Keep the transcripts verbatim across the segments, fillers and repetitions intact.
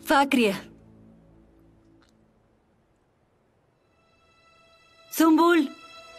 Fakria. Zumbul.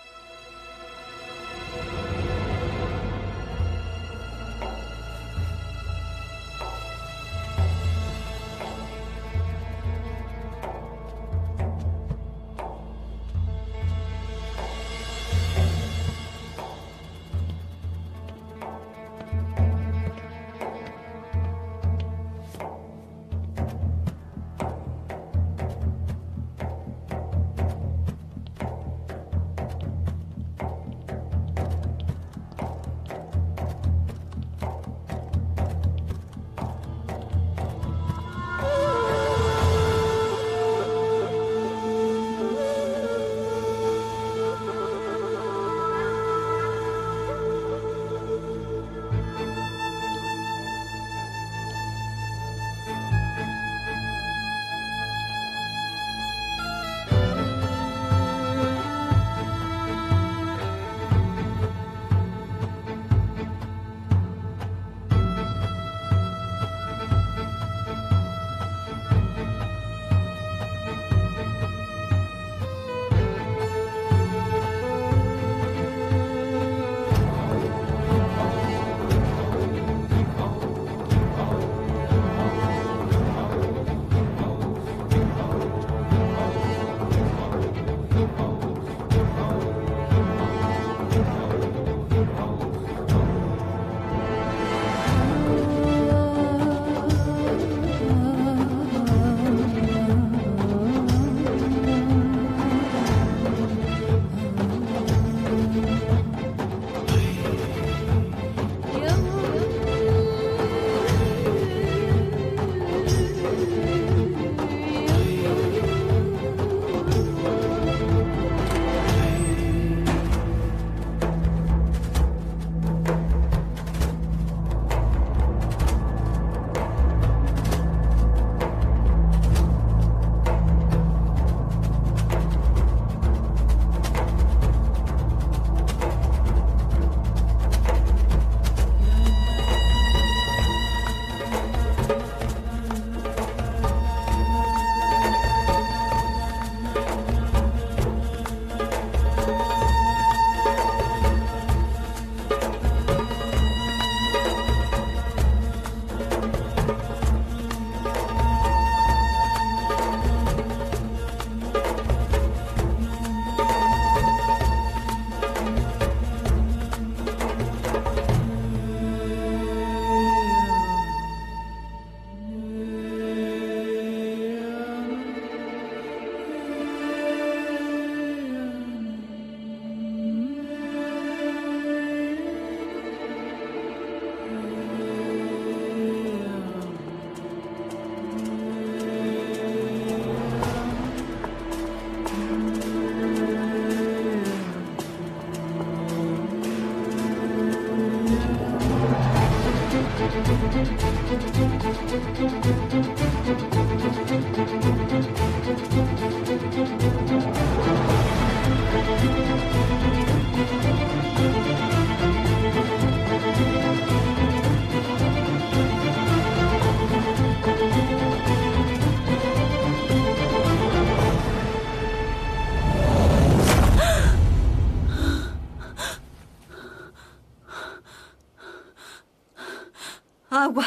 Agua.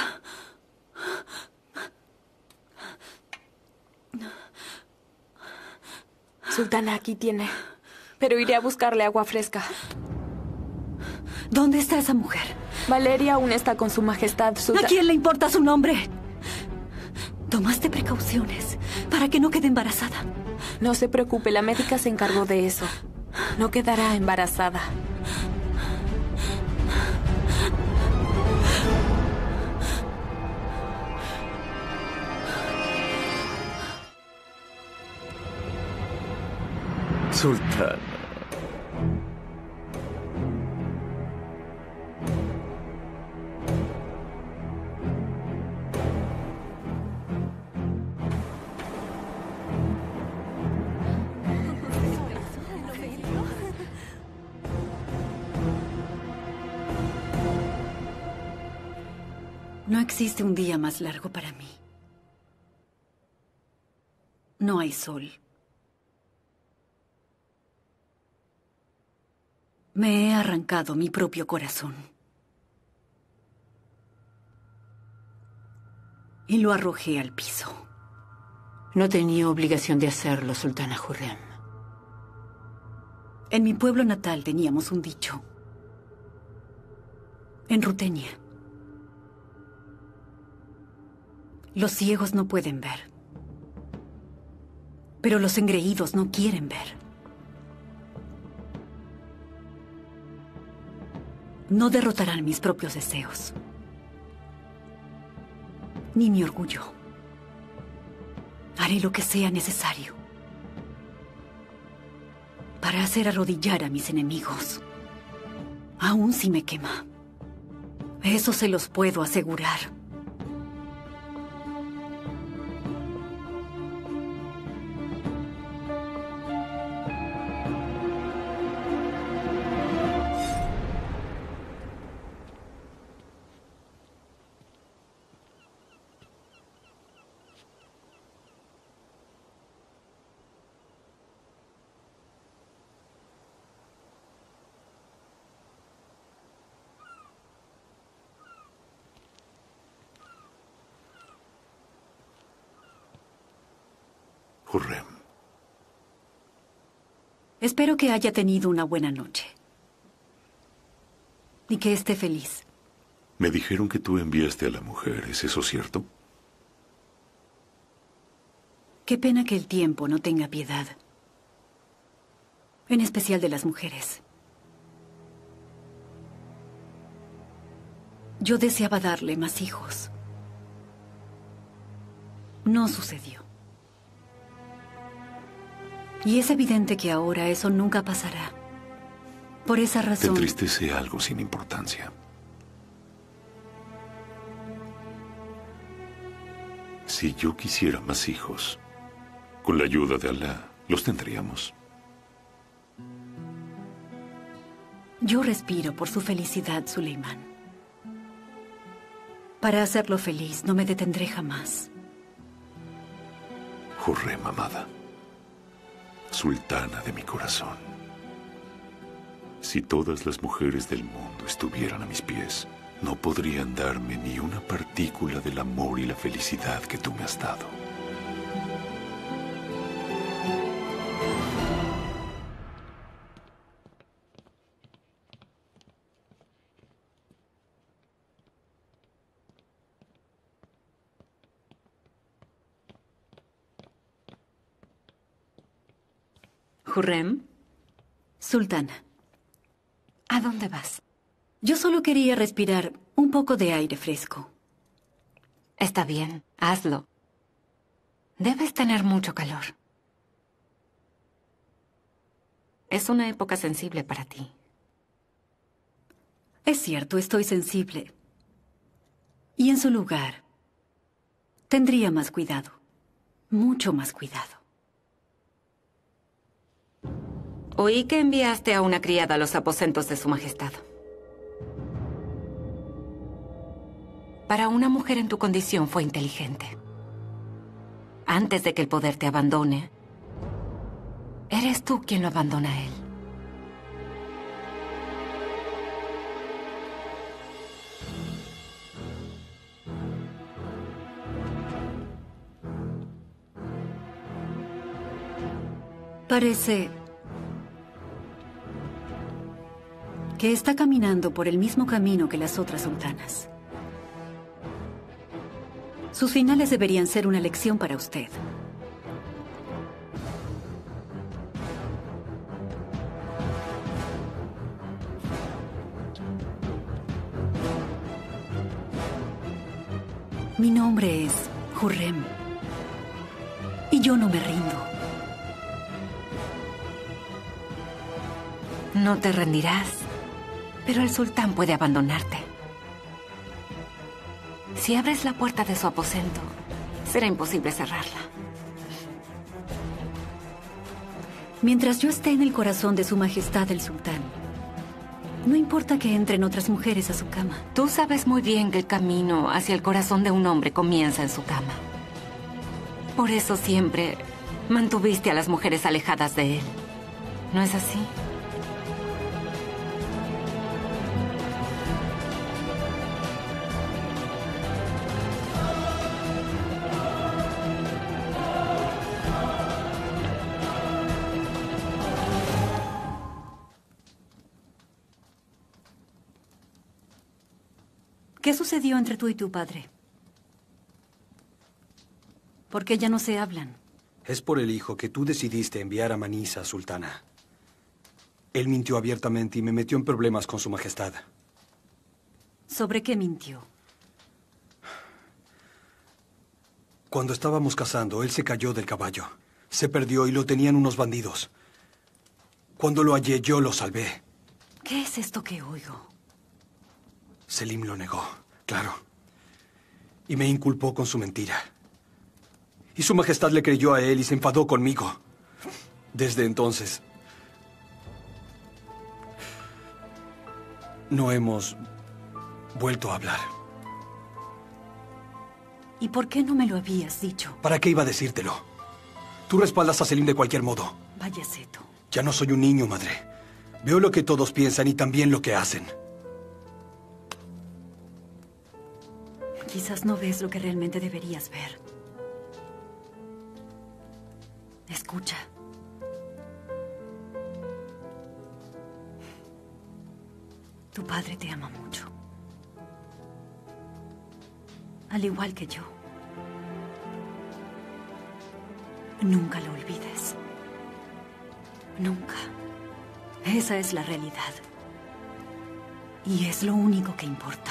Sultana, aquí tiene. Pero iré a buscarle agua fresca. ¿Dónde está esa mujer? Valeria aún está con su majestad, Sultana. ¿A quién le importa su nombre? ¿Tomaste precauciones para que no quede embarazada? No se preocupe, la médica se encargó de eso. No quedará embarazada. Sultana. No existe un día más largo para mí. no hay sol. Me he arrancado mi propio corazón. Y lo arrojé al piso. No tenía obligación de hacerlo, Sultana Hurrem. En mi pueblo natal teníamos un dicho. En Rutenia. Los ciegos no pueden ver. Pero los engreídos no quieren ver. No derrotarán mis propios deseos. Ni mi orgullo. Haré lo que sea necesario para hacer arrodillar a mis enemigos. Aún si me quema. Eso se los puedo asegurar. Hurrem. Espero que haya tenido una buena noche. Y que esté feliz. Me dijeron que tú enviaste a la mujer, ¿es eso cierto? Qué pena que el tiempo no tenga piedad. En especial de las mujeres. Yo deseaba darle más hijos. No sucedió. Y es evidente que ahora eso nunca pasará. Por esa Te razón... entristece algo sin importancia. Si yo quisiera más hijos, con la ayuda de Alá, los tendríamos. Yo respiro por su felicidad, Suleimán. Para hacerlo feliz, no me detendré jamás. Hurrem, amada. Sultana de mi corazón. Si todas las mujeres del mundo estuvieran a mis pies, no podrían darme ni una partícula del amor y la felicidad que tú me has dado. Hurrem, Sultana, ¿a dónde vas? yo solo quería respirar un poco de aire fresco. Está bien, hazlo. Debes tener mucho calor. Es una época sensible para ti. Es cierto, estoy sensible. Y en su lugar, tendría más cuidado. Mucho más cuidado. Oí que enviaste a una criada a los aposentos de su majestad. Para una mujer en tu condición fue inteligente. Antes de que el poder te abandone, eres tú quien lo abandona a él. Parece que está caminando por el mismo camino que las otras sultanas. Sus finales deberían ser una lección para usted. Mi nombre es Hurrem. Y yo no me rindo. No te rendirás, pero el sultán puede abandonarte. Si abres la puerta de su aposento, será imposible cerrarla. Mientras yo esté en el corazón de su majestad el sultán, no importa que entren otras mujeres a su cama. Tú sabes muy bien que el camino hacia el corazón de un hombre comienza en su cama. Por eso siempre Mantuviste a las mujeres alejadas de él. ¿No es así? ¿Qué sucedió entre tú y tu padre? ¿Por qué ya no se hablan? Es por el hijo que tú decidiste enviar a Manisa, Sultana. Él mintió abiertamente y me metió en problemas con su majestad. ¿Sobre qué mintió? Cuando estábamos cazando, él se cayó del caballo. Se perdió y lo tenían unos bandidos. Cuando lo hallé, yo lo salvé. ¿Qué es esto que oigo? Selim lo negó, claro. Y me inculpó con su mentira. Y su majestad le creyó a él y se enfadó conmigo. Desde entonces, no hemos vuelto a hablar. ¿Y por qué no me lo habías dicho? ¿Para qué iba a decírtelo? Tú respaldas a Selim de cualquier modo. Vaya Seto. Ya no soy un niño, madre. Veo lo que todos piensan y también lo que hacen. Quizás no ves lo que realmente deberías ver. Escucha. Tu padre te ama mucho. Al igual que yo. Nunca lo olvides. Nunca. Esa es la realidad. Y es lo único que importa.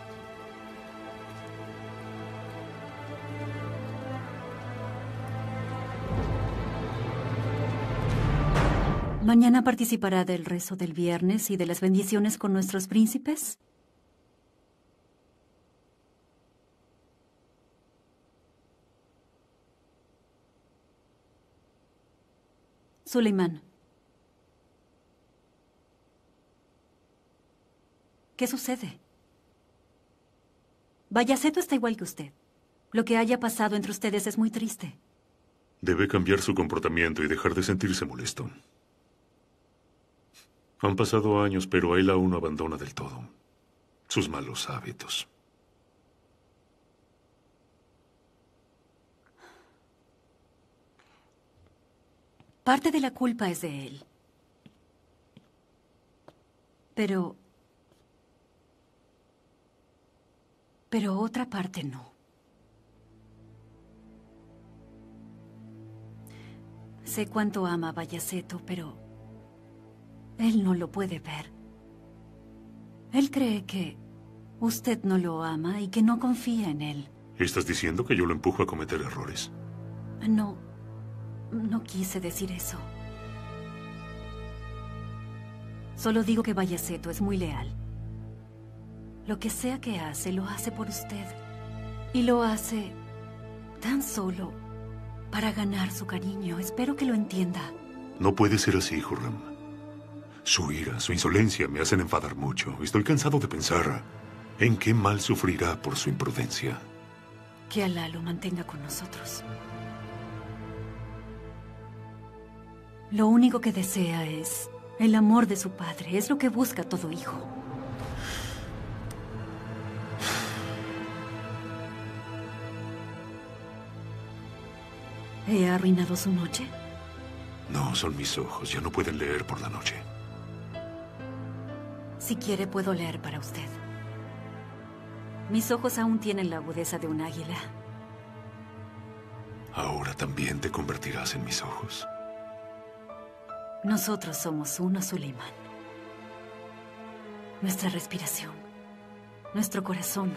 ¿Mañana participará del rezo del viernes y de las bendiciones con nuestros príncipes? Suleimán. ¿Qué sucede? Bayaceto está igual que usted. Lo que haya pasado entre ustedes es muy triste. Debe cambiar su comportamiento y dejar de sentirse molesto. Han pasado años, pero él aún no abandona del todo sus malos hábitos. Parte de la culpa es de él. Pero... Pero otra parte no. Sé cuánto ama a Bayaceto, pero... él no lo puede ver. Él cree que usted no lo ama y que no confía en él. ¿Estás diciendo que yo lo empujo a cometer errores? No, no quise decir eso. Solo digo que Bayaceto es muy leal. Lo que sea que hace, lo hace por usted. Y lo hace tan solo para ganar su cariño. Espero que lo entienda. No puede ser así, Hurram. Su ira, su insolencia me hacen enfadar mucho. Estoy cansado de pensar en qué mal sufrirá por su imprudencia. Que Alá lo mantenga con nosotros. Lo único que desea es el amor de su padre. Es lo que busca todo hijo. ¿He arruinado su noche? No, son mis ojos. Ya no pueden leer por la noche. Si quiere, puedo leer para usted. Mis ojos aún tienen la agudeza de un águila. Ahora también te convertirás en mis ojos. Nosotros somos uno, Suleimán. Nuestra respiración, nuestro corazón.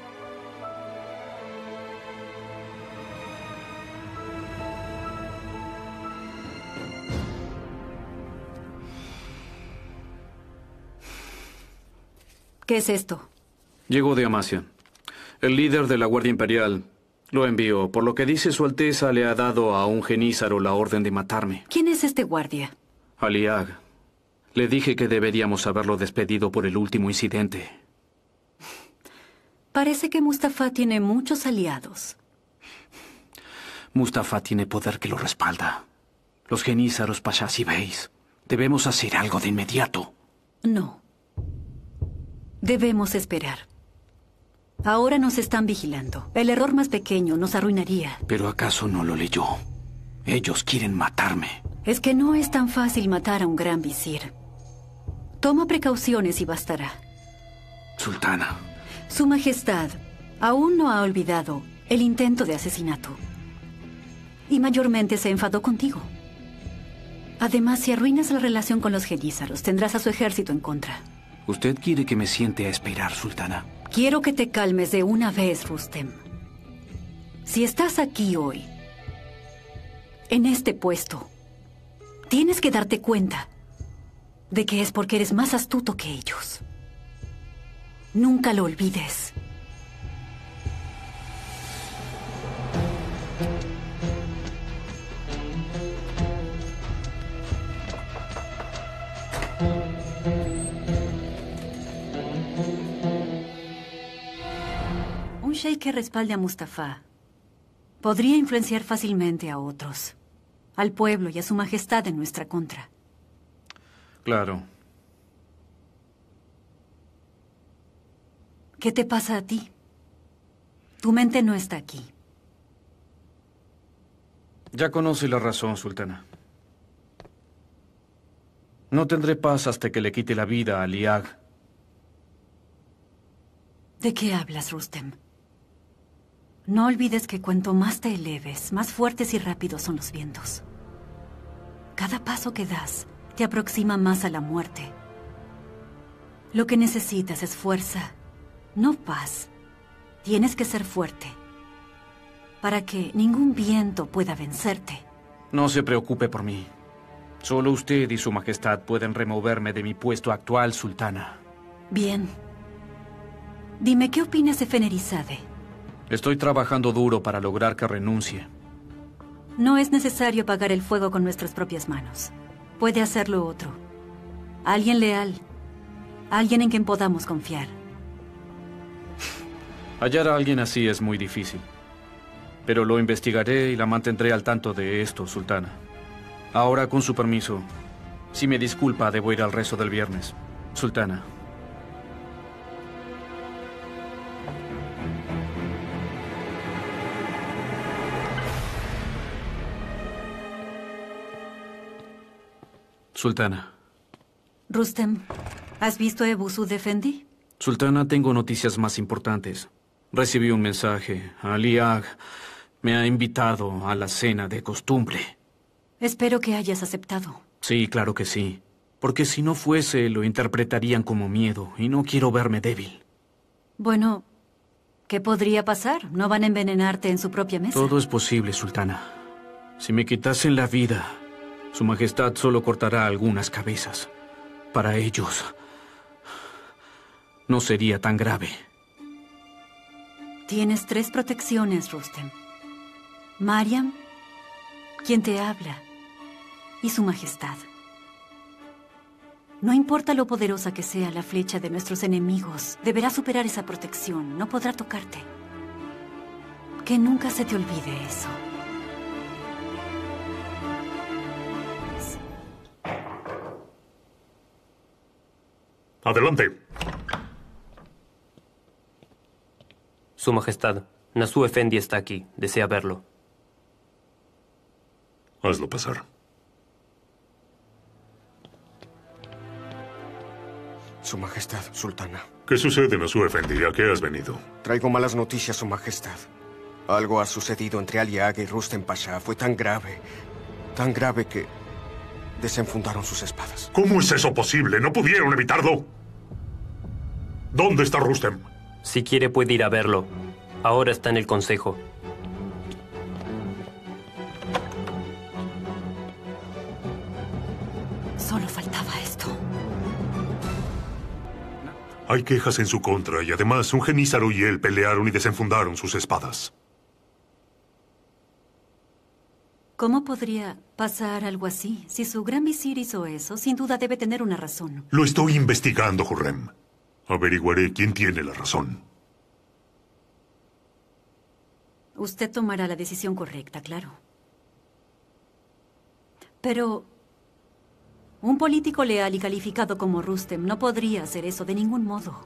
¿Qué es esto? Llegó de Amasia. El líder de la Guardia Imperial lo envió. Por lo que dice su Alteza, le ha dado a un genízaro la orden de matarme. ¿Quién es este guardia? Aliag. Le dije que deberíamos haberlo despedido por el último incidente. Parece que Mustafa tiene muchos aliados. Mustafa tiene poder que lo respalda. Los genízaros, pashas y beys. Debemos hacer algo de inmediato. No. Debemos esperar. Ahora nos están vigilando. El error más pequeño nos arruinaría. ¿Pero acaso no lo leyó? Ellos quieren matarme. Es que no es tan fácil matar a un gran visir. Toma precauciones y bastará. Sultana. Su Majestad aún no ha olvidado el intento de asesinato. Y mayormente se enfadó contigo. Además, si arruinas la relación con los genízaros, tendrás a su ejército en contra. ¿Usted quiere que me siente a esperar, Sultana? Quiero que te calmes de una vez, Rustem. Si estás aquí hoy, en este puesto, tienes que darte cuenta de que es porque eres más astuto que ellos. Nunca lo olvides. Un sheikh que respalde a Mustafa podría influenciar fácilmente a otros, al pueblo y a su majestad en nuestra contra. Claro. ¿Qué te pasa a ti? Tu mente no está aquí. Ya conoce la razón, Sultana. No tendré paz hasta que le quite la vida a Liag. ¿De qué hablas, Rustem? No olvides que cuanto más te eleves, más fuertes y rápidos son los vientos. Cada paso que das te aproxima más a la muerte. Lo que necesitas es fuerza, no paz. Tienes que ser fuerte para que ningún viento pueda vencerte. No se preocupe por mí. Solo usted y su majestad pueden removerme de mi puesto actual, Sultana. Bien. Dime, ¿qué opinas de Fenerizade? Estoy trabajando duro para lograr que renuncie. No es necesario apagar el fuego con nuestras propias manos. Puede hacerlo otro. Alguien leal. Alguien en quien podamos confiar. Hallar a alguien así es muy difícil. Pero lo investigaré y la mantendré al tanto de esto, Sultana. Ahora, con su permiso, si me disculpa, debo ir al rezo del viernes. Sultana. Sultana. Rustem, ¿has visto a Ebu Sud Efendi? Sultana, tengo noticias más importantes. Recibí un mensaje. Liag me ha invitado a la cena de costumbre. Espero que hayas aceptado. Sí, claro que sí. Porque si no fuese, lo interpretarían como miedo, y no quiero verme débil. Bueno, ¿qué podría pasar? ¿No van a envenenarte en su propia mesa? Todo es posible, Sultana. Si me quitasen la vida, su majestad solo cortará algunas cabezas. Para ellos, no sería tan grave. Tienes tres protecciones, Rustem. Mariam, quien te habla, y su majestad. No importa lo poderosa que sea la flecha de nuestros enemigos, deberá superar esa protección, no podrá tocarte. Que nunca se te olvide eso. Adelante. Su Majestad, Nasu Efendi está aquí. Desea verlo. Hazlo pasar. Su Majestad, Sultana. ¿Qué sucede, Nasu Efendi? ¿A qué has venido? Traigo malas noticias, Su Majestad. Algo ha sucedido entre Aliag y Rustem Pasha. Fue tan grave, tan grave que desenfundaron sus espadas. ¿Cómo es eso posible? ¿No pudieron evitarlo? ¿Dónde está Rustem? Si quiere puede ir a verlo. Ahora está en el consejo. Solo faltaba esto. Hay quejas en su contra y además un genízaro y él pelearon y desenfundaron sus espadas. ¿Cómo podría pasar algo así? Si su gran visir hizo eso, sin duda debe tener una razón. Lo estoy investigando, Hurrem. Averiguaré quién tiene la razón. Usted tomará la decisión correcta, claro. Pero un político leal y calificado como Rustem no podría hacer eso de ningún modo.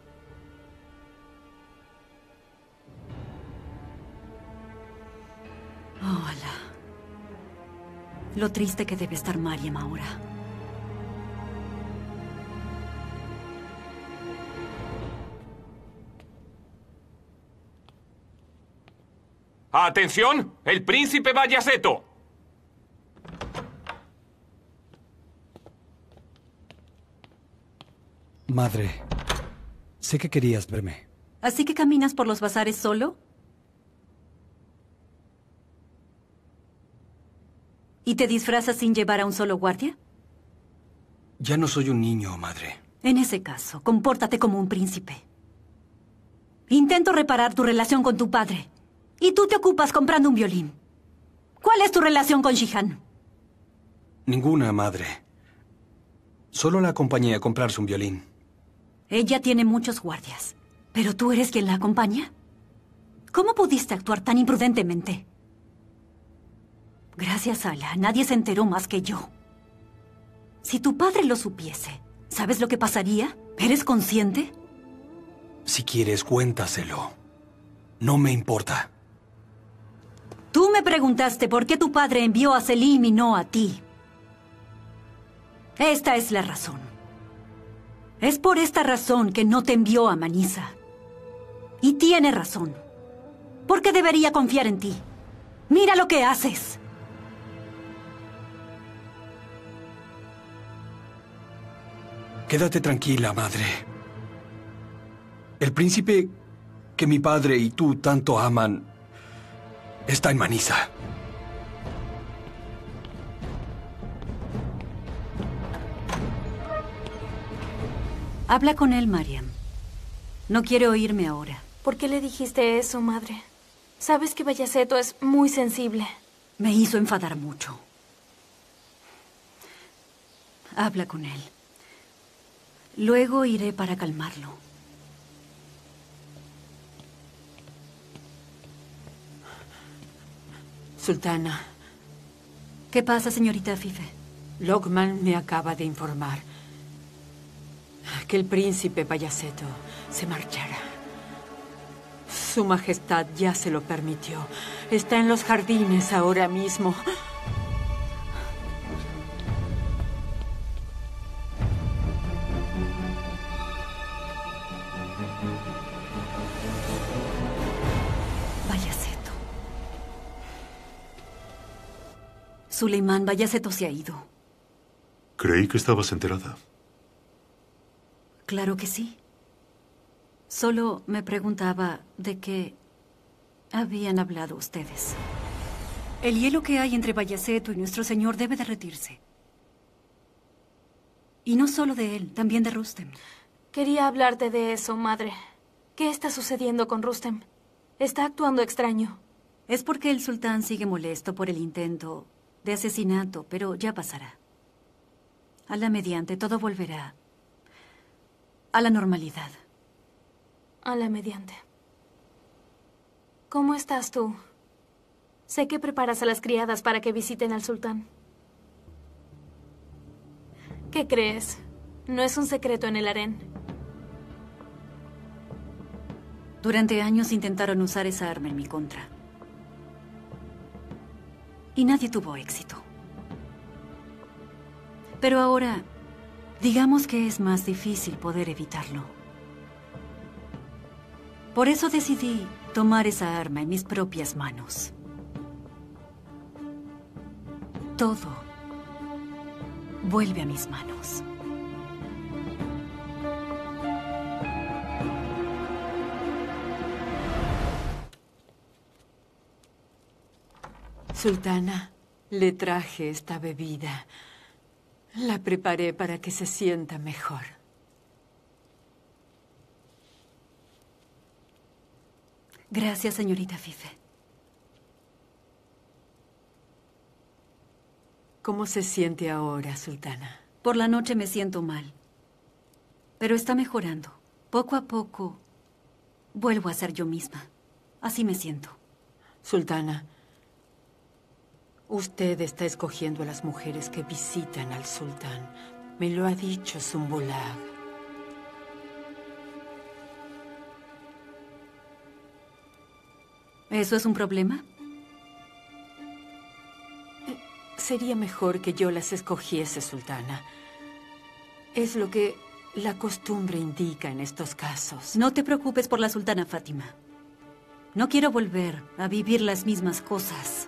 Oh, Alá. Lo triste que debe estar Mariam ahora. ¡Atención! ¡El príncipe Bayaceto! Madre, sé que querías verme. ¿Así que caminas por los bazares solo? ¿Y te disfrazas sin llevar a un solo guardia? Ya no soy un niño, madre. En ese caso, compórtate como un príncipe. Intento reparar tu relación con tu padre. Y tú te ocupas comprando un violín. ¿Cuál es tu relación con Shihan? Ninguna, madre. Solo la acompañé a comprarse un violín. Ella tiene muchos guardias. ¿Pero tú eres quien la acompaña? ¿Cómo pudiste actuar tan imprudentemente? Gracias a Allah, nadie se enteró más que yo. Si tu padre lo supiese, ¿sabes lo que pasaría? ¿Eres consciente? Si quieres, cuéntaselo. No me importa. Tú me preguntaste por qué tu padre envió a Selim y no a ti. Esta es la razón. Es por esta razón que no te envió a Manisa. Y tiene razón. ¿Por qué debería confiar en ti? Mira lo que haces. Quédate tranquila, madre. El príncipe que mi padre y tú tanto aman está en Manisa. Habla con él, Mariam. No quiere oírme ahora. ¿Por qué le dijiste eso, madre? Sabes que Bayaceto es muy sensible. Me hizo enfadar mucho. Habla con él. Luego iré para calmarlo. Sultana. ¿Qué pasa, señorita Afife? Lokman me acaba de informar que el príncipe Bayaceto se marchará. Su Majestad ya se lo permitió. Está en los jardines ahora mismo. Bayaceto. Suleimán, Bayaceto se ha ido. Creí que estabas enterada. Claro que sí. Solo me preguntaba de qué habían hablado ustedes. El hielo que hay entre Bayaceto y nuestro señor debe derretirse. Y no solo de él, también de Rustem. Quería hablarte de eso, madre. ¿Qué está sucediendo con Rustem? Está actuando extraño. Es porque el sultán sigue molesto por el intento de asesinato, pero ya pasará. A la mediante, todo volverá a la normalidad. A la mediante. ¿Cómo estás tú? Sé que preparas a las criadas para que visiten al sultán. ¿Qué crees? No es un secreto en el harén. Durante años intentaron usar esa arma en mi contra. Y nadie tuvo éxito. Pero ahora, digamos que es más difícil poder evitarlo. Por eso decidí tomar esa arma en mis propias manos. Todo vuelve a mis manos. Sultana, le traje esta bebida. La preparé para que se sienta mejor. Gracias, señorita Afife. ¿Cómo se siente ahora, Sultana? Por la noche me siento mal. Pero está mejorando. Poco a poco vuelvo a ser yo misma. Así me siento. Sultana, usted está escogiendo a las mujeres que visitan al sultán. Me lo ha dicho Zumbulag. ¿Eso es un problema? Sería mejor que yo las escogiese, sultana. Es lo que la costumbre indica en estos casos. No te preocupes por la sultana Fátima. No quiero volver a vivir las mismas cosas.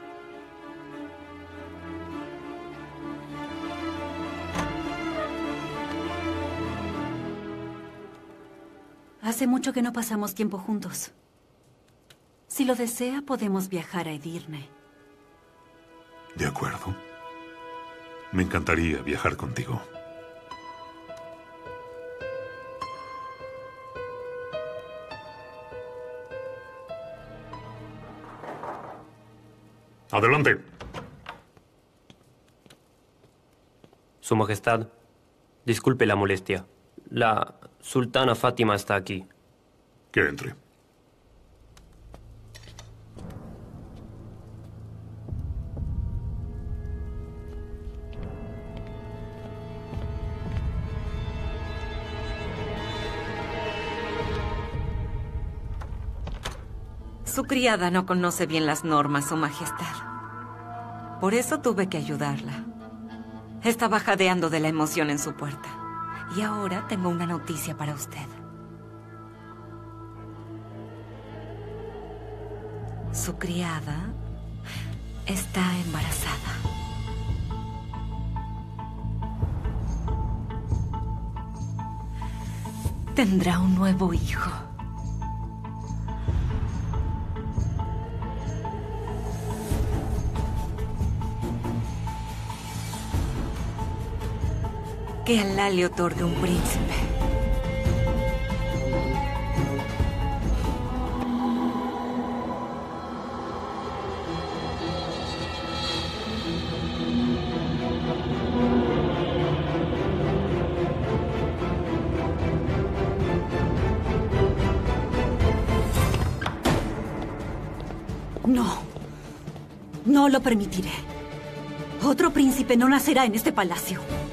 Hace mucho que no pasamos tiempo juntos. Si lo desea, podemos viajar a Edirne. De acuerdo. Me encantaría viajar contigo. Adelante. Su Majestad, disculpe la molestia. La sultana Fátima está aquí. Que entre. Su criada no conoce bien las normas, Su Majestad. Por eso tuve que ayudarla. Estaba jadeando de la emoción en su puerta. Y ahora tengo una noticia para usted. Su criada está embarazada. Tendrá un nuevo hijo. Que Alá le otorgue un príncipe. No. No lo permitiré. Otro príncipe no nacerá en este palacio.